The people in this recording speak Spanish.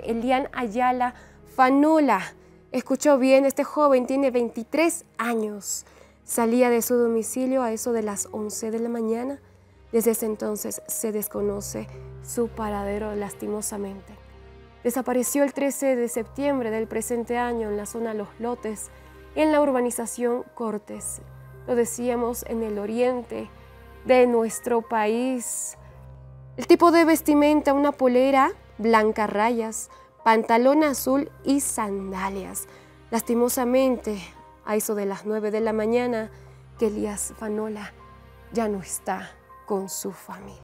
Elian Ayala Fanola. Escuchó bien, este joven tiene 23 años. Salía de su domicilio a eso de las 11 de la mañana. Desde ese entonces se desconoce su paradero lastimosamente. Desapareció el 13 de septiembre del presente año en la zona Los Lotes, en la urbanización Cortes. Lo decíamos, en el oriente de nuestro país. El tipo de vestimenta, una polera blanca a rayas, pantalón azul y sandalias. Lastimosamente, a eso de las 9 de la mañana, que Elías Fanola ya no está con su familia.